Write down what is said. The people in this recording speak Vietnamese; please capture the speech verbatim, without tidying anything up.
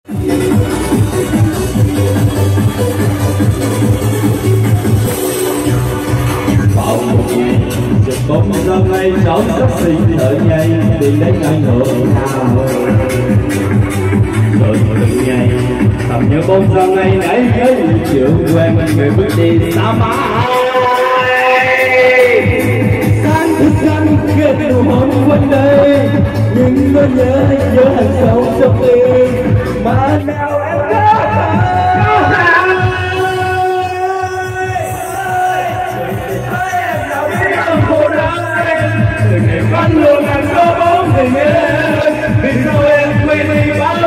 Bóng dân ngay cháu sắp sinh ở nhây đi lấy ngay ngựa nào rồi từng ngày tầm nhớ bóng dân ngay nãy nhớ chuyện quen người bước đi xa má sáng thức xanh kia đủ hôn quanh đây nhưng nó nhớ nhớ hàng sâu trong tim mà nào em có Người này vẫn luôn làm có bóng tình em vì sao em quên đi bắt